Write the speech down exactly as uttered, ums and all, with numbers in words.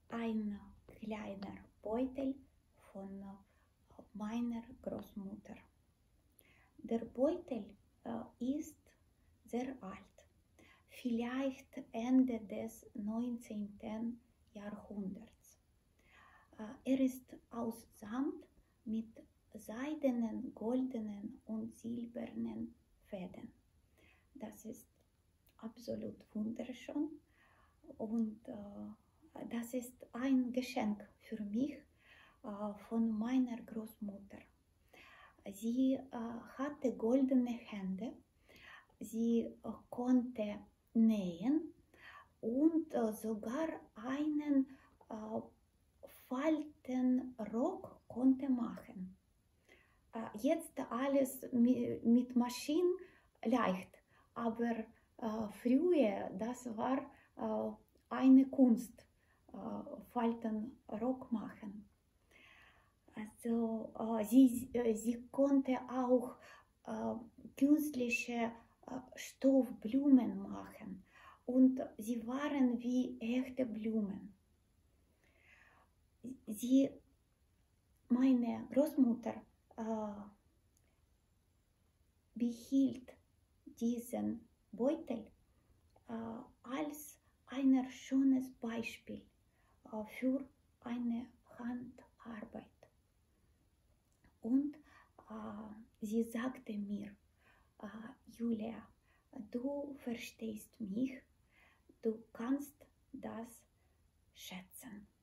ein kleiner Beutel von meiner Großmutter. Der Beutel äh, ist sehr alt, vielleicht Ende des neunzehnten Jahrhunderts. Äh, er ist aus Samt mit seidenen, goldenen und silbernen Fäden. Das ist absolut wunderschön und äh, das ist ein Geschenk für mich äh, von meiner Großmutter. Sie äh, hatte goldene Hände, sie äh, konnte nähen und äh, sogar einen äh, Faltenrock konnte machen. Äh, jetzt alles mi mit Maschinen leicht, aber äh, früher das war äh, eine Kunst, äh, Faltenrock machen. Also äh, sie, äh, sie konnte auch äh, künstliche äh, Stoffblumen machen und sie waren wie echte Blumen. Sie, meine Großmutter, äh, behielt diesen Beutel äh, als ein schönes Beispiel äh, für eine Handarbeit. Und äh, sie sagte mir, äh, Julia, du verstehst mich, du kannst das schätzen.